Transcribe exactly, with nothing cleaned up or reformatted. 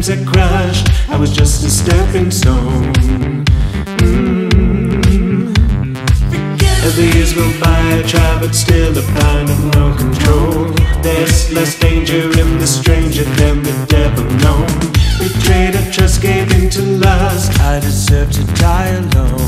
times I crushed, I was just a stepping stone. mm. As the years go by, I try but still a kind of no control. There's less danger in the stranger than the devil known. Betrayed, I trust, gave in to lust, I deserve to die alone.